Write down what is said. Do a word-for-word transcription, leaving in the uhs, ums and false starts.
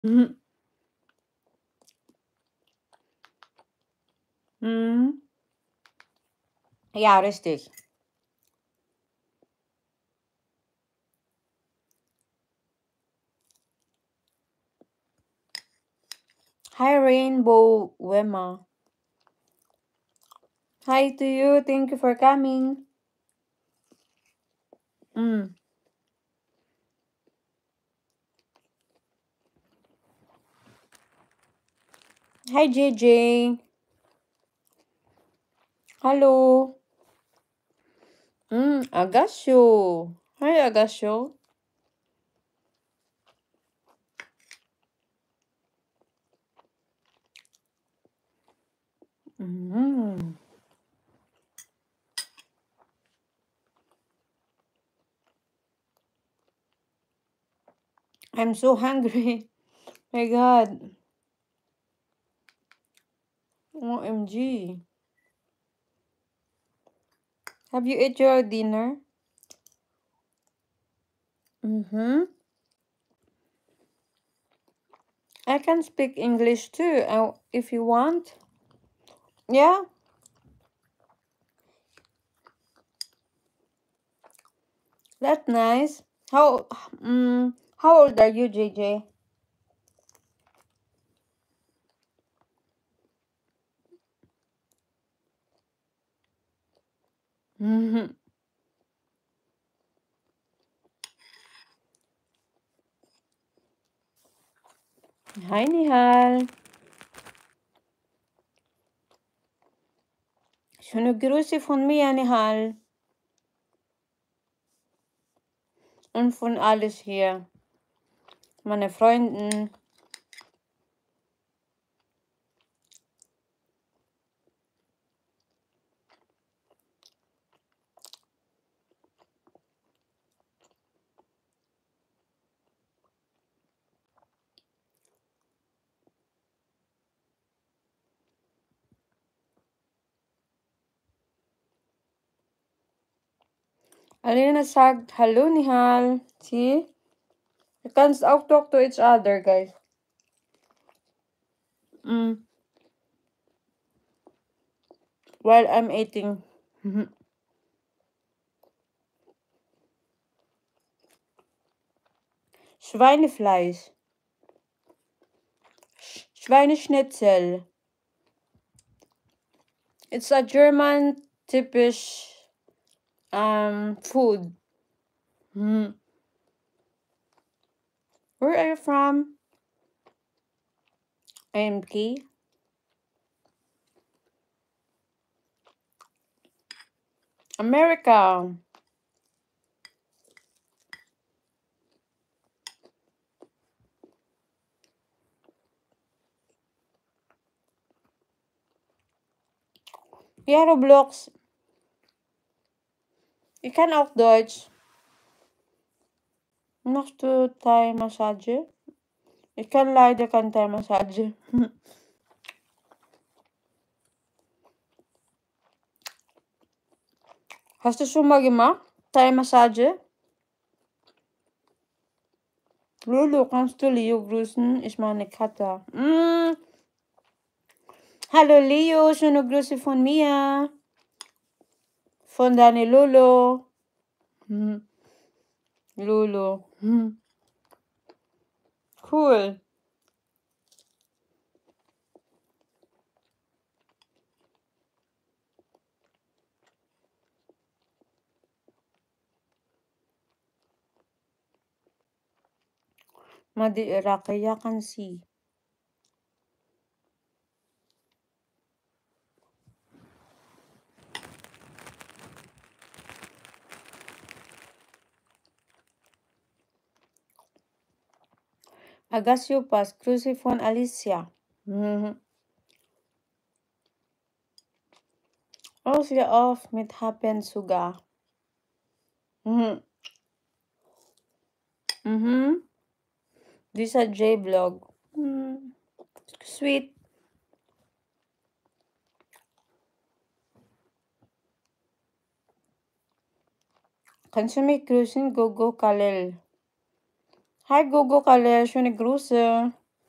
Mhm. Mhm. Ja, richtig. Hi, Rainbow Wema. Hi to you. Thank you for coming. Mm. Hi, J J. Hello. Mm, Agasio. Hi, Agasio. Mm. I'm so hungry. My God. O M G. Have you ate your dinner? Mm-hmm. I can speak English too, uh, if you want. Yeah, that's nice. How um, how old are you, J J? Mhm. Hi, Nihal. Schöne Grüße von mir, Nihal. Und von alles hier. Meine Freunden. Alina sagt Hallo, Nihal. See? You can auch talk to each other, guys. Mm. While I'm eating. Mhm. Schweinefleisch. Sch Schweineschnitzel. It's a German typisch um food. Mhm. Where are you from? A M K? America. Ja, Roblox. Ich kann auch Deutsch. Machst du Thai-Massage? Ich kann leider kein Thai-Massage. Hast du schon mal gemacht? Thai-Massage? Lulu, kannst du Leo grüßen? Ich meine Katha. Mm. Hallo Leo, schöne Grüße von mir. Von deiner Lulu. Hm. Lulu. Hm. Cool. Madi Rakaya can see. Agasio Pass, Grüße von Alicia. Mhm. Ausle auf mit Happen sogar. Mhm. Mhm. This a J vlog. Mm. Sweet. Kannst du mich grüßen, Gogo Kalel? Hi Gogo Kalel, schöne Grüße.